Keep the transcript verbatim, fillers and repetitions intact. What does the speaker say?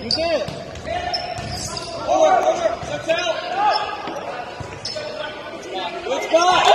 You did. Over, over, let's out. Let's go.